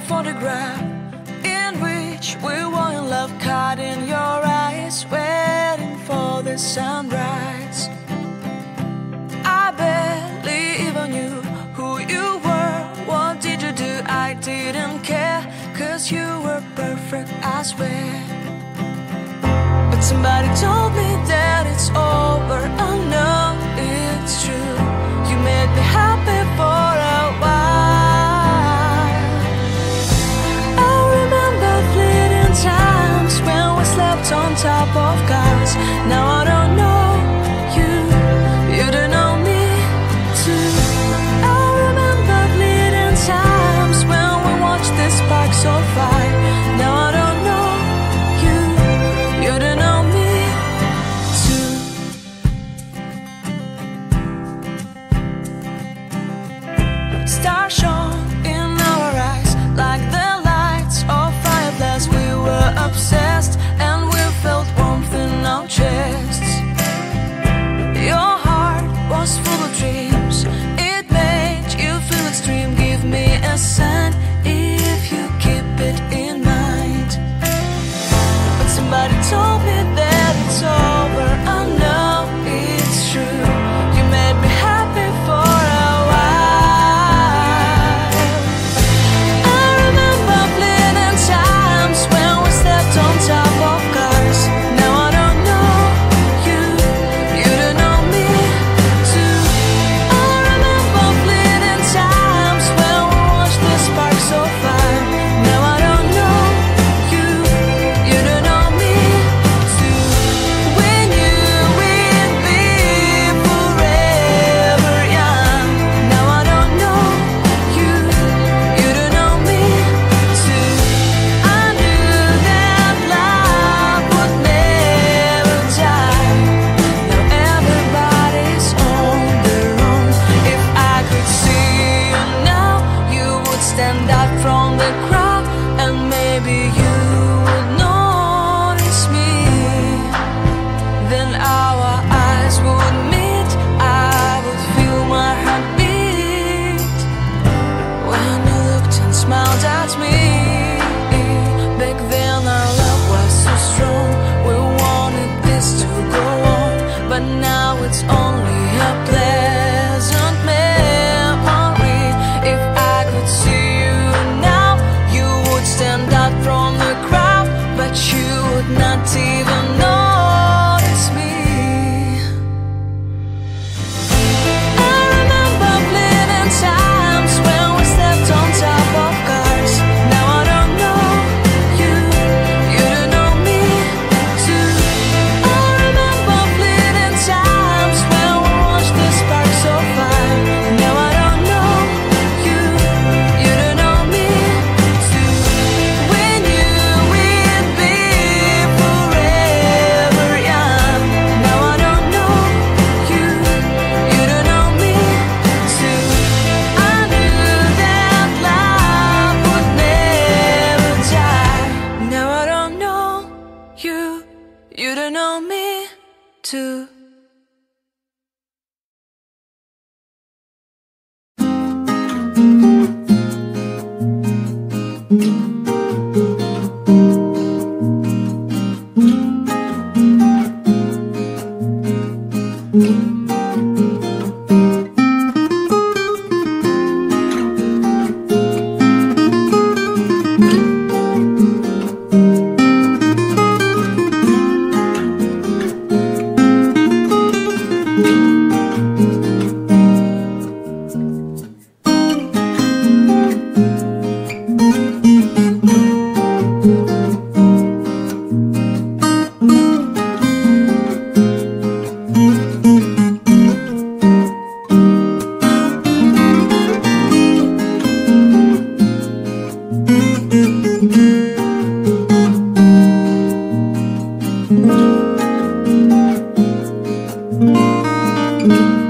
photograph in which we were in love, caught in your eyes, waiting for the sunrise. I barely even knew who you were. What did you do? I didn't care, 'cause you were perfect, I swear. But somebody told me that it's over. I know it's true. You made me happy for a while. I remember fleeting times when we slept on top of cars. Now I don't know you, you don't know me too. I remember fleeting times when we watched the sparks so fire. Now I don't know you, you don't know me too. Stars shone in our eyes like the lights of fireflies. We were obsessed and we felt warmth in our chests. Your heart was full of dreams, it made you feel extreme. Give me a sign if you keep it in mind. But somebody told me that it's over. I know it's true. You made me happy for a while. I remember fleeting times when we slept on top of cars. Now I don't know you, you don't know me too. I remember fleeting times when we watched the sparks so fire. Now I don't know you, you don't know me too. We knew we'd be forever young. Now I don't know you, you don't know me too. I knew that love would never die. Now everybody's on their own. If I could see you now, you would stand out from the crowd, and maybe you would notice me. Then our eyes would meet, I would feel my heart beat when you looked and smiled at me. Back then our love was so strong, we wanted this to go on. But now it's only a pleasant memory. If I could see you now, you would stand out from the crowd, but you would not even notice me. I remember fleeting times when we slept on top of cars. Now I don't know you, you don't know me too. I remember fleeting times when we watched the sparks so fire. Now I don't know you, you don't know me too. We knew we'd be forever young. Now I don't know you, you don't know me too. I knew that love would never die. Now I don't know you, you don't know me too. Thank you.